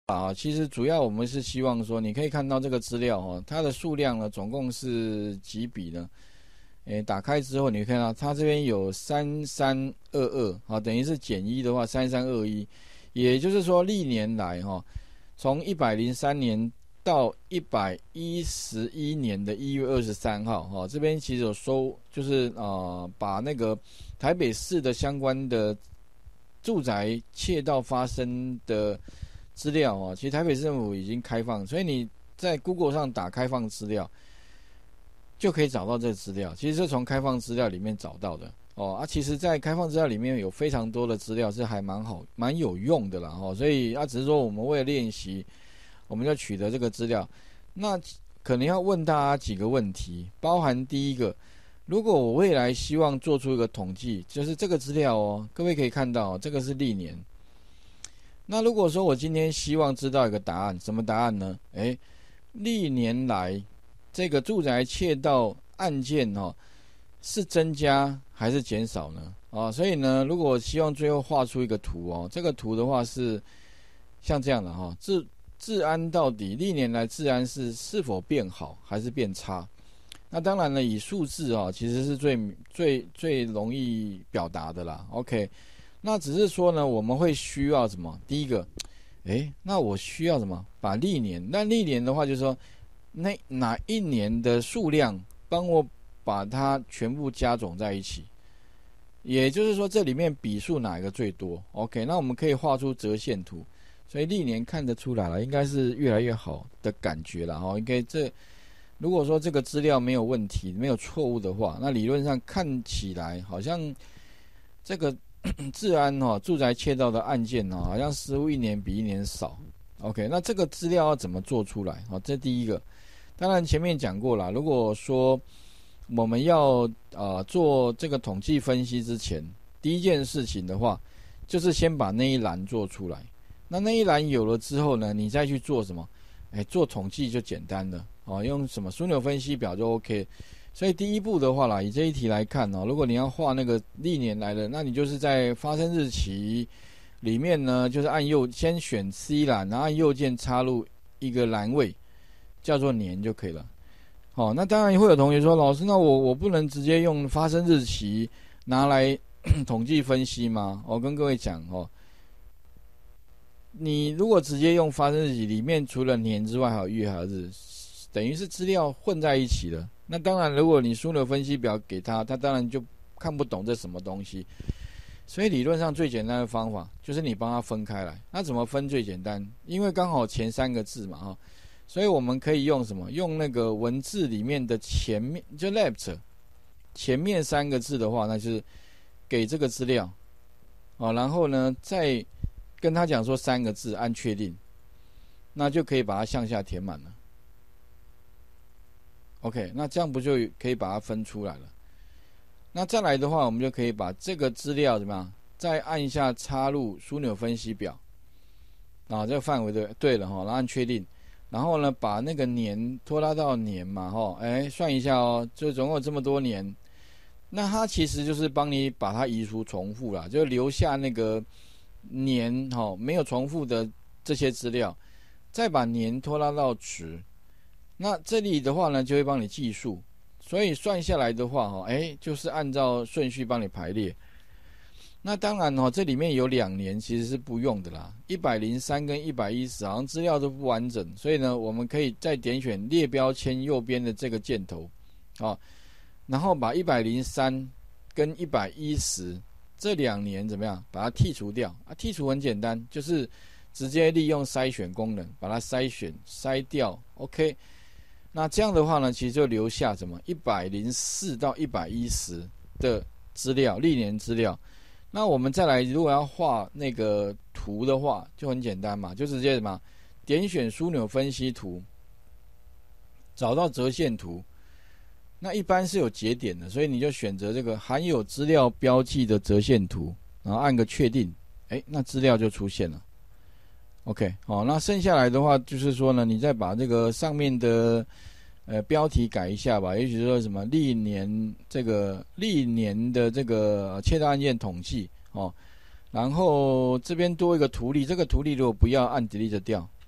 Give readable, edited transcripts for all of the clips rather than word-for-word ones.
啊，其实主要我们是希望说，你可以看到这个资料哦，它的数量呢，总共是几笔呢？打开之后你会看到它这边有3322，啊，等于是减一的话3321，也就是说历年来哈，从103年到111年的1月23号，哈，这边其实有收，就是把那个台北市的相关的住宅窃盗发生的资料哦，其实台北市政府已经开放，所以你在 Google 上打开放资料，就可以找到这个资料。其实是从开放资料里面找到的哦。其实，在开放资料里面有非常多的资料是还蛮好、蛮有用的啦哦。所以只是说我们为了练习，我们就取得这个资料。那可能要问大家几个问题，包含第一个，如果我未来希望做出一个统计，就是这个资料哦，各位可以看到，这个是历年。那如果说我今天希望知道一个答案，什么答案呢？历年来这个住宅窃盗案件是增加还是减少呢？所以呢，如果我希望最后画出一个图这个图的话是像这样的治安到底历年来治安是否变好还是变差？那当然了，以数字其实是最容易表达的啦。OK。那只是说呢，我们会需要什么？第一个，那我需要什么？把历年，那历年的话就是说，那哪一年的数量，帮我把它全部加总在一起。也就是说，这里面笔数哪一个最多 ？OK， 那我们可以画出折线图，所以历年看得出来了，应该是越来越好的感觉了应该如果说这个资料没有问题、没有错误的话，那理论上看起来好像这个治安住宅窃盗的案件好像似乎一年比一年少。OK， 那这个资料要怎么做出来？这第一个。当然前面讲过了，如果说我们要做这个统计分析之前，第一件事情的话，就是先把那一栏做出来。那一栏有了之后呢，你再去做什么？做统计就简单了用什么枢纽分析表就 OK。所以第一步的话啦，以这一题来看如果你要画那个历年来的，那你就是在发生日期里面呢，就是先选 C 栏，然后按右键插入一个栏位，叫做年就可以了。那当然会有同学说，老师，那我不能直接用发生日期拿来统计分析吗？我跟各位讲你如果直接用发生日期，里面除了年之外还有月还有日，等于是资料混在一起了。那当然，如果你枢纽分析表给他当然就看不懂这什么东西。所以理论上最简单的方法就是你帮他分开来。那怎么分最简单？因为刚好前三个字嘛所以我们可以用什么？用那个文字里面的前面，就 left 前面三个字的话，那就是给这个资料然后呢再跟他讲说三个字，按确定，那就可以把它向下填满了。OK， 那这样不就可以把它分出来了？那再来的话，我们就可以把这个资料怎么样？再按一下插入枢纽分析表这个范围对了然后按确定，然后呢把那个年拖拉到年嘛算一下就总共有这么多年。那它其实就是帮你把它移除重复啦，就留下那个年没有重复的这些资料，再把年拖拉到值。那这里的话呢，就会帮你计数，所以算下来的话就是按照顺序帮你排列。那当然这里面有2年其实是不用的啦，103跟110好像资料都不完整，所以呢，我们可以再点选列标签右边的这个箭头然后把103跟110这2年怎么样，把它剔除掉剔除很简单，就是直接利用筛选功能把它筛掉 OK。那这样的话呢，其实就留下什么104到110的资料，历年资料。那我们再来，如果要画那个图的话，就很简单嘛，就直接什么点选枢纽分析图，找到折线图。那一般是有节点的，所以你就选择这个含有资料标记的折线图，然后按个确定，那资料就出现了。OK， 那剩下来的话就是说呢，你再把这个上面的标题改一下吧，也许说什么历年的这个窃盗案件统计然后这边多一个图例，这个图例如果不要按 delete 掉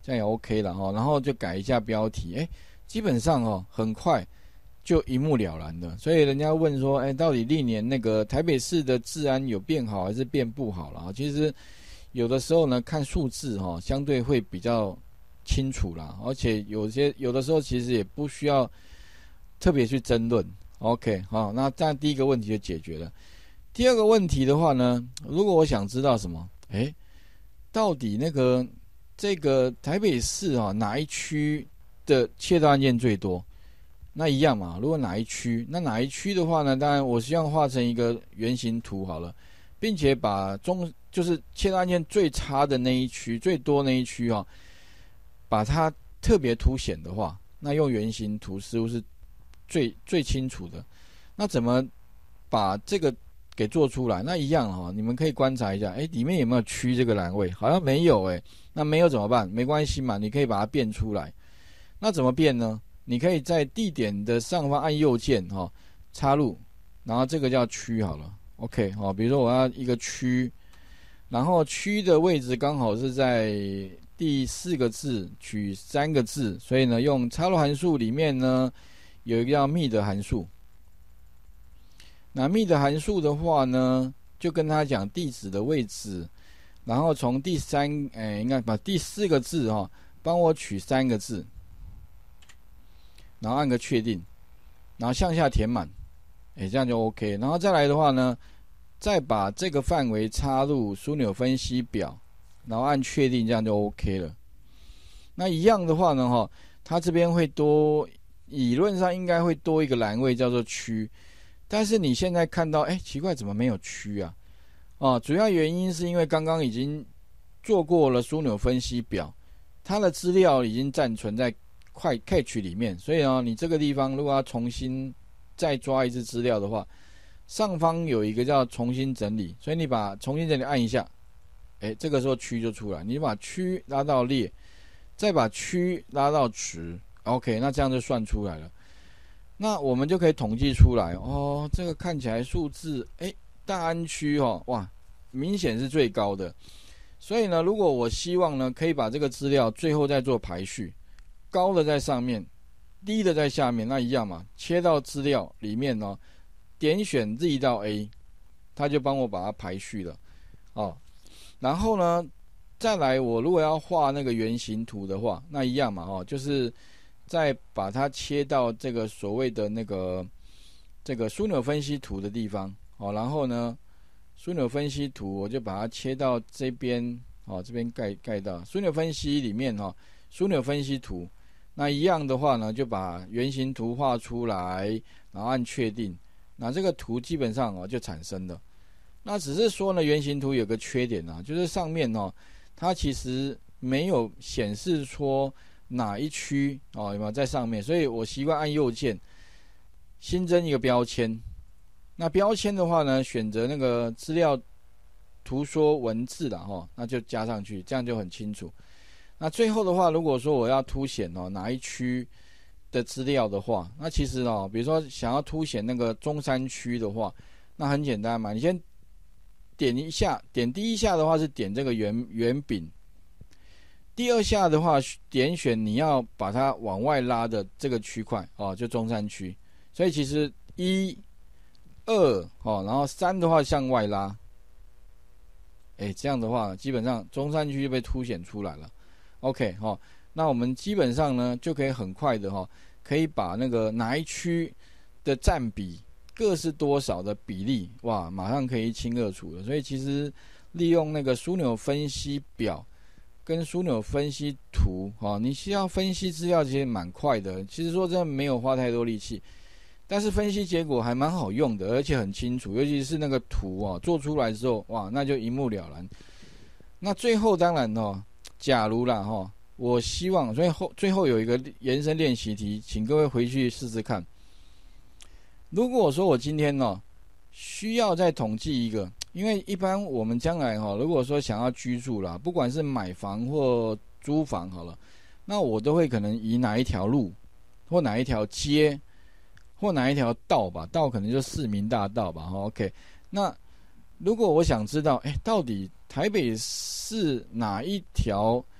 这样也 OK 了哈。然后就改一下标题，基本上很快就一目了然的。所以人家问说，到底历年那个台北市的治安有变好还是变不好了？其实有的时候呢，看数字相对会比较清楚啦，而且有的时候其实也不需要特别去争论。OK， 那这样第一个问题就解决了。第二个问题的话呢，如果我想知道什么，到底这个台北市哪一区的窃盗案件最多？那一样嘛，如果哪一区的话呢，当然我希望画成一个圆形图好了，并且把就是窃盗案件最差的那一区、最多那一区把它特别凸显的话，那用圆形图似乎是最清楚的。那怎么把这个给做出来？那一样你们可以观察一下，里面有没有区这个栏位？好像没有那没有怎么办？没关系嘛，你可以把它变出来。那怎么变呢？你可以在地点的上方按右键插入，然后这个叫区好了。OK 比如说我要一个区，然后区的位置刚好是在第4个字取3个字，所以呢用插入函数里面呢有一个叫 mid 的函数。那 mid 的函数的话呢，就跟他讲地址的位置，然后从应该把第4个字帮我取3个字，然后按个确定，然后向下填满，这样就 OK。然后再来的话呢，再把这个范围插入枢纽分析表，然后按确定，这样就 OK 了。那一样的话呢，它这边会多，理论上应该会多一个栏位叫做区，但是你现在看到，奇怪，怎么没有区啊？主要原因是因为刚刚已经做过了枢纽分析表，它的资料已经暂存在cache 里面，所以你这个地方如果要重新再抓一次资料的话，上方有一个叫重新整理，所以你把重新整理按一下，这个时候区就出来，你把区拉到列，再把区拉到值 ，OK， 那这样就算出来了。那我们就可以统计出来这个看起来数字，大安区哇，明显是最高的。所以呢，如果我希望呢，可以把这个资料最后再做排序，高的在上面，低的在下面，那一样嘛，切到资料里面呢，点选 Z 到 A， 它就帮我把它排序了然后呢，再来我如果要画那个圆形图的话，那一样嘛就是再把它切到这个所谓的这个枢纽分析图的地方然后呢，枢纽分析图我就把它切到这边这边盖到枢纽分析里面枢纽分析图，那一样的话呢，就把圆形图画出来，然后按确定，那这个图基本上就产生了。那只是说呢，圆形图有个缺点就是上面它其实没有显示说哪一区有没有在上面，所以我习惯按右键新增一个标签。那标签的话呢，选择那个资料图说文字啦那就加上去，这样就很清楚。那最后的话，如果说我要凸显哪一区的资料的话，那其实比如说想要凸显那个中山区的话，那很简单嘛，你先点一下，点第一下的话是点这个圆饼，第二下的话点选你要把它往外拉的这个区块就中山区。所以其实1、2然后3的话向外拉，这样的话基本上中山区就被凸显出来了。OK 那我们基本上呢就可以很快的可以把那个哪一区的占比各是多少的比例，哇，马上可以一清二楚了。所以其实利用那个枢纽分析表跟枢纽分析图你需要分析资料其实蛮快的，其实说真的没有花太多力气，但是分析结果还蛮好用的，而且很清楚，尤其是那个图做出来之后，哇，那就一目了然。那最后当然假如啦我希望，所以最后有一个延伸练习题，请各位回去试试看。如果我说我今天需要再统计一个，因为一般我们将来如果说想要居住啦，不管是买房或租房好了，那我都会可能以哪一条路或哪一条街或哪一条道吧，道可能就市民大道吧OK， 那如果我想知道到底台北市哪一条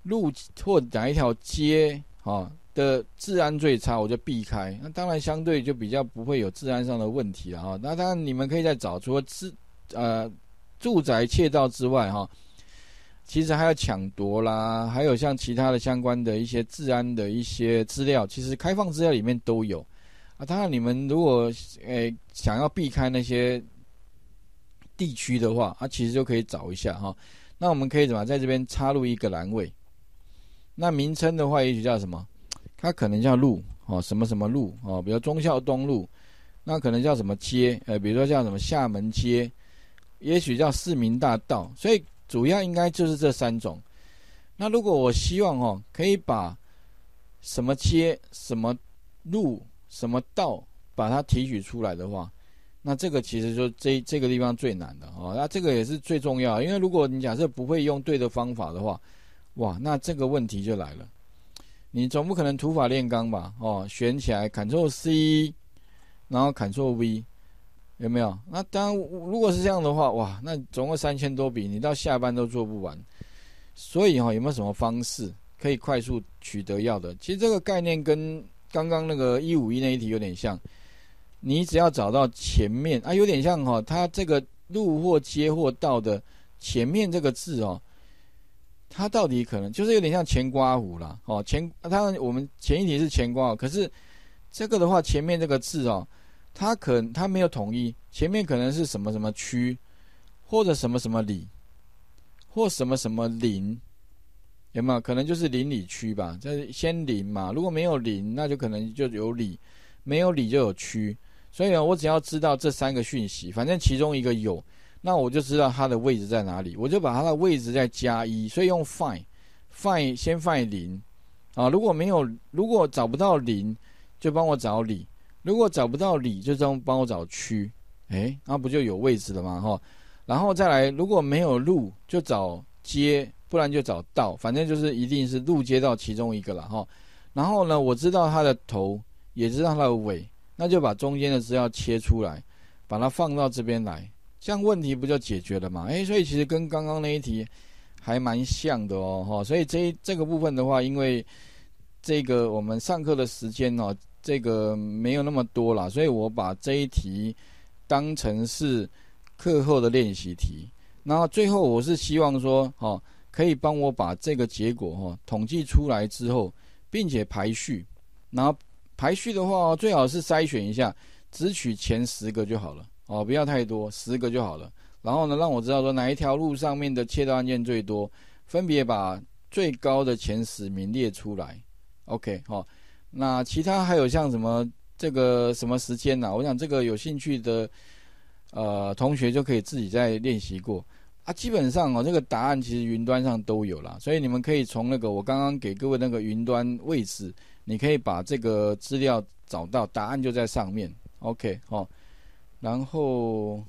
路或哪一条街的治安最差，我就避开。那当然相对就比较不会有治安上的问题了那当然你们可以再找，除了住宅窃盗之外其实还有抢夺啦，还有像其他的相关的一些治安的一些资料，其实开放资料里面都有当然你们如果想要避开那些地区的话其实就可以找一下那我们可以怎么在这边插入一个栏位，那名称的话也许叫什么，它可能叫路什么什么路比如忠孝东路，那可能叫什么街比如说叫什么厦门街，也许叫市民大道，所以主要应该就是这3种。那如果我希望可以把什么街、什么路、什么道把它提取出来的话，那这个其实就这个地方最难的那这个也是最重要的，因为如果你假设不会用对的方法的话，哇，那这个问题就来了。你总不可能土法炼钢吧选起来 Ctrl C 然后 Ctrl V， 有没有？那当然如果是这样的话，哇，那总共3000多笔，你到下班都做不完。所以有没有什么方式可以快速取得要的？其实这个概念跟刚刚那个151那一题有点像，你只要找到前面有点像它这个路或街或道的前面这个字它到底可能就是有点像前刮弧啦当然我们前一题是前刮弧，可是这个的话前面这个字它没有统一，前面可能是什么什么区，或者什么什么里，或什么什么邻，有没有可能就是邻里区吧？这先邻嘛，如果没有邻，那就可能就有里，没有里就有区。所以呢，我只要知道这3个讯息，反正其中一个有，那我就知道它的位置在哪里，我就把它的位置再加1，所以用 find 先 find 邻如果找不到邻，就帮我找里；如果找不到里，就帮我找区。那不就有位置了吗？然后再来，如果没有路，就找街，不然就找道，反正就是一定是路街道其中一个了然后呢，我知道它的头，也知道它的尾，那就把中间的资料切出来，把它放到这边来，这样问题不就解决了吗？所以其实跟刚刚那一题还蛮像的所以这个部分的话，因为这个我们上课的时间这个没有那么多啦，所以我把这一题当成是课后的练习题。然后最后我是希望说可以帮我把这个结果统计出来之后，并且排序，然后排序的话最好是筛选一下，只取前10个就好了不要太多，10个就好了。然后呢，让我知道说哪一条路上面的窃盗案件最多，分别把最高的前10名列出来。OK 那其他还有像什么这个什么时间我想这个有兴趣的同学就可以自己再练习过基本上这个答案其实云端上都有啦，所以你们可以从那个我刚刚给各位那个云端位置，你可以把这个资料找到，答案就在上面。OK 然后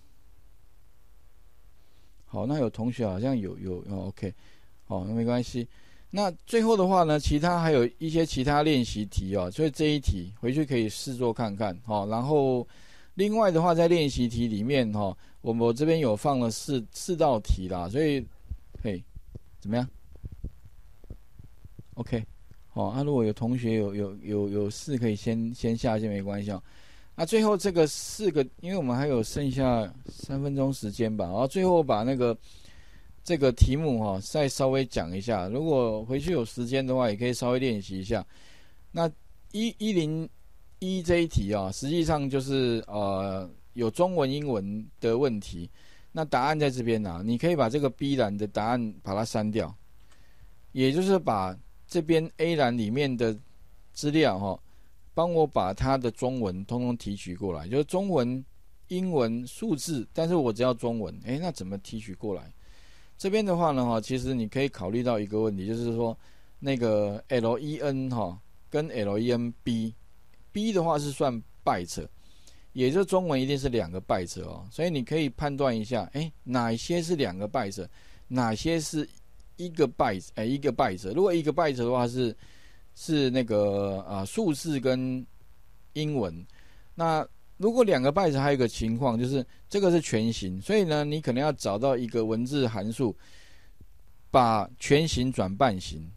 好，那有同学好像有OK 那没关系。那最后的话呢，其他还有一些其他练习题所以这一题回去可以试做看看然后另外的话，在练习题里面我这边有放了四道题啦，所以怎么样 ？OK 如果有同学有事可以先下线没关系那最后这个4个，因为我们还有剩下3分钟时间吧，然后最后把那个这个题目再稍微讲一下，如果回去有时间的话，也可以稍微练习一下。那101这一题实际上就是有中文、英文的问题。那答案在这边你可以把这个 B 栏的答案把它删掉，也就是把这边 A 栏里面的资料帮我把它的中文通通提取过来，就是中文、英文、数字，但是我只要中文，那怎么提取过来？这边的话呢其实你可以考虑到一个问题，就是说那个 LEN 跟 LENB 的话是算 byte， 也就是中文一定是2个 byte 所以你可以判断一下哪些是2个 byte， 哪些是1个 byte， 如果1个 byte 的话是那个数字跟英文。那如果2个 byte 还有一个情况，就是这个是全形，所以呢，你可能要找到一个文字函数，把全形转半形。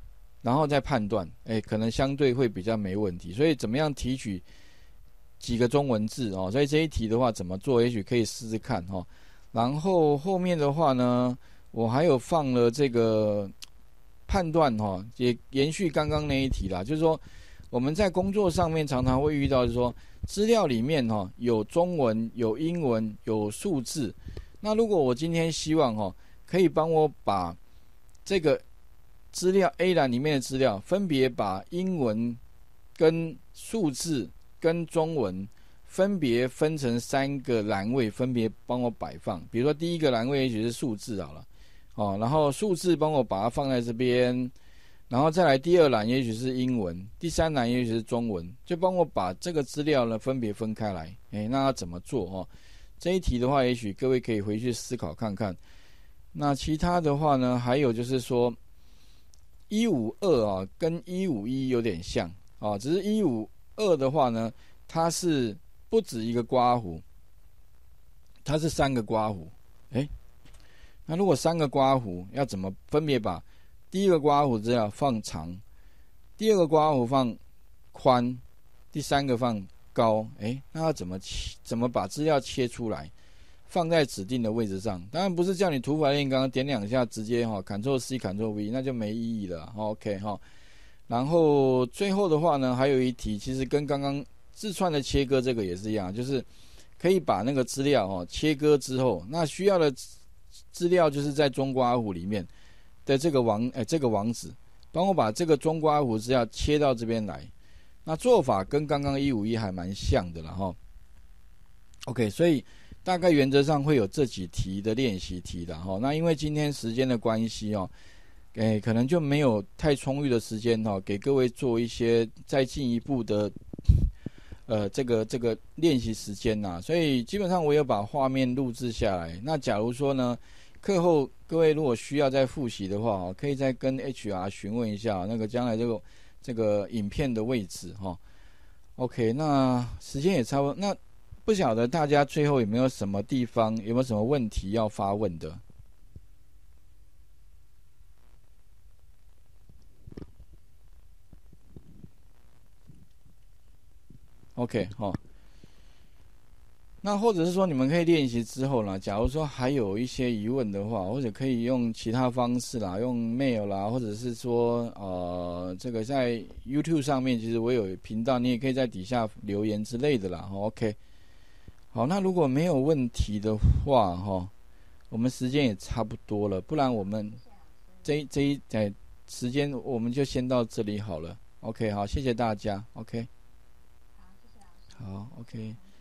然后再判断，可能相对会比较没问题。所以怎么样提取几个中文字哦？所以这一题的话怎么做，也许可以试试看哈。然后后面的话呢，我还有放了这个判断哈，也延续刚刚那一题啦，就是说我们在工作上面常常会遇到，就是说资料里面哈有中文、有英文、有数字。那如果我今天希望哈，可以帮我把这个资料 A 栏里面的资料，分别把英文跟数字跟中文分别分成3个栏位，分别帮我摆放。比如说第一个栏位也许是数字好了，然后数字帮我把它放在这边，然后再来第2栏也许是英文，第3栏也许是中文，就帮我把这个资料呢分别分开来。那要怎么做这一题的话，也许各位可以回去思考看看。那其他的话呢，还有就是说152跟151有点像只是152的话呢，它是不止一个刮弧，它是3个刮弧。那如果3个刮弧，要怎么分别把第一个刮弧资料放长，第2个刮弧放宽，第3个放高？那要怎么把资料切出来，放在指定的位置上？当然不是叫你土法炼钢，点2下直接Ctrl C Ctrl V， 那就没意义了。OK 然后最后的话呢，还有一题，其实跟刚刚字串的切割这个也是一样，就是可以把那个资料切割之后，那需要的资料就是在中刮弧里面的这个网址，帮我把这个中刮弧资料切到这边来。那做法跟刚刚151还蛮像的啦OK， 所以大概原则上会有这几题的练习题的那因为今天时间的关系可能就没有太充裕的时间给各位做一些再进一步的这个练习时间所以基本上我有把画面录制下来。那假如说呢，课后各位如果需要再复习的话可以再跟 HR 询问一下那个将来这个影片的位置OK， 那时间也差不多，那不晓得大家最后有没有什么地方有没有什么问题要发问的？OK 那或者是说你们可以练习之后啦，假如说还有一些疑问的话，或者可以用其他方式啦，用 mail 啦，或者是说这个在 YouTube 上面其实我有频道，你也可以在底下留言之类的啦。OK， 好，那如果没有问题的话我们时间也差不多了，不然我们这一时间我们就先到这里好了。OK， 好，谢谢大家。OK， 好，谢谢老师。好，OK。